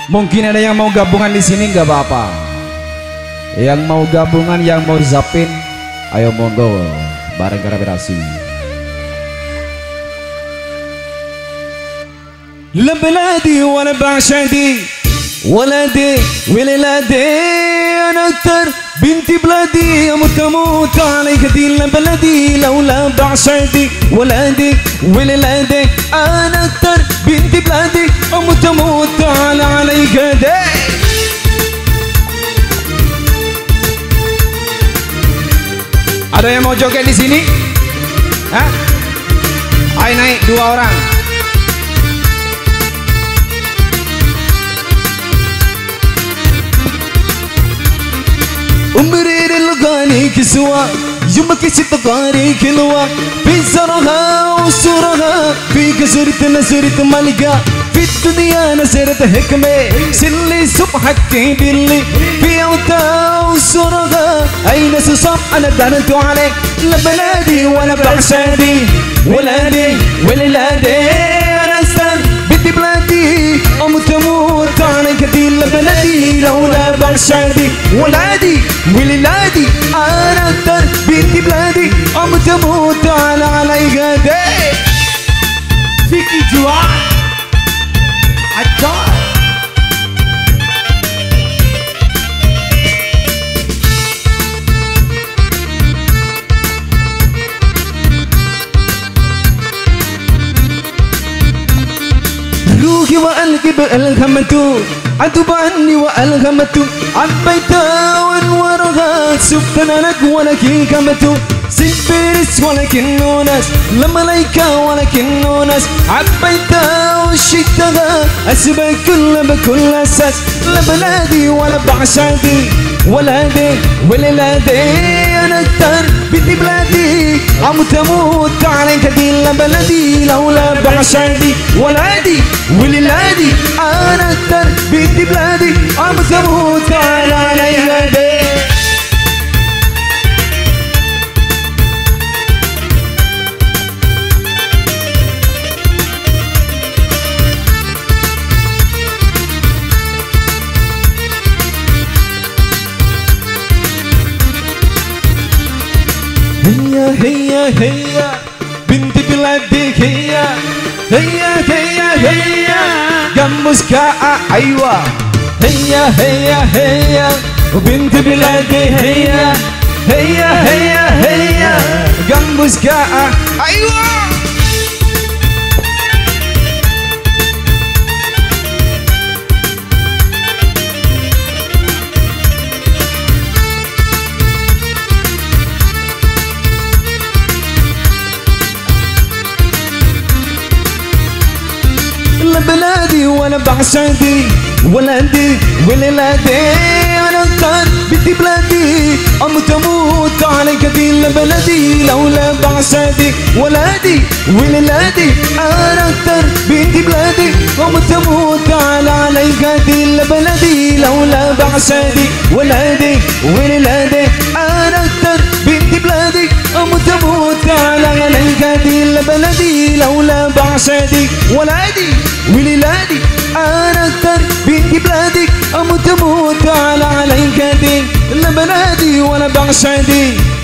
Mungkin ada yang mau gabungan di sini, nggak apa-apa. Yang mau gabungan, yang mau zapin, ayo monggo bareng kolaborasi. لبلادي وانا بعشقي ولدي ولادي انا اكتر بنتي بلادي اموت اموت عليك دي لبلادي لولا بعشقي ولدي ولادي انا اكتر بنتي بلادي اموت اموت عليك دي. Ada yang mau joget di sini? Hah? Ayo naik 2 orang. عمري الغاني كسوة يومك ستقاري كلوة في زرها وصورها في كسرت نسرت ملقا في الدنيا نسرت حكمة سلي صبحك باللي في عوتا وصورها أين سصاب أنا دانت عليك لبلادي ولا بعشادي ولادي ولادي أنا استن بدي بلادي أموت أموت عليك دي لبلادي لولا بعشادي ولادي ولادي أنا أكتر بنتي بلادي أموت أموت عليك دي. فيكي جوع عالدار روحي وقلبي الهمته عتب عني والهمته عبيتها وانورها سبتنا لك ولكن كمته سيبرس ولكن ناس لما ليكا ولكن ناس عبيتها وشيتها اسبك بكل اساس لبلادي ولا بعشادي ولادي ولادي انا اكتر بدي بلادي اموت اموت عليك دي لبلدي لولا بعشادي ولادي ولادي انا اكتر بدي بلادي اموت اموت عليك دي. هي هي بنت بلادي هي هي هي هي جمسكا ايوه هي هي هي وبنت بلادي هي هي هي هي جمسكا ايوه. بلادي وانا بعشقي ولادي ولادي انا اكتر بدي بلادي اموت اموت عليك دي لبلدي لولا بعشقي ولادي ولادي انا اكتر بدي بلادي اموت اموت عليك دي لبلدي لولا بعشقي ولادي ولادي انا اكتر بدي بلادي اموت اموت عليك دي لبلدي لولا بعشقي ولادي ولادي انا اكتر بنتي بلادي اموت اموت عليك دي لبلادي ولا بعشقي